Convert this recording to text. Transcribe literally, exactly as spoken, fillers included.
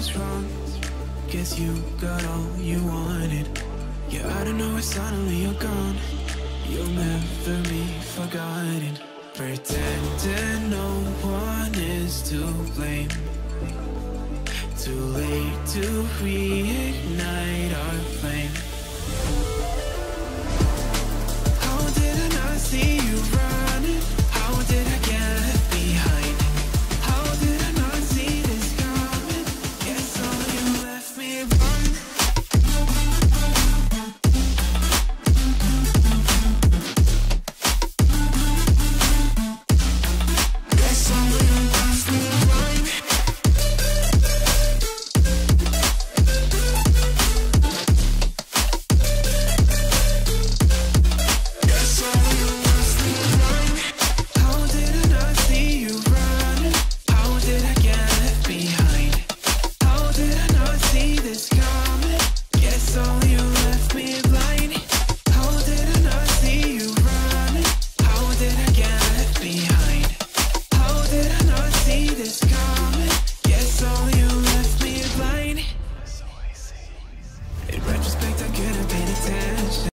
what's wrong. Guess you got all you wanted. Yeah, I don't know why suddenly you're gone. You'll never be forgotten. Pretending no one is to blame. Too late to reignite our flame.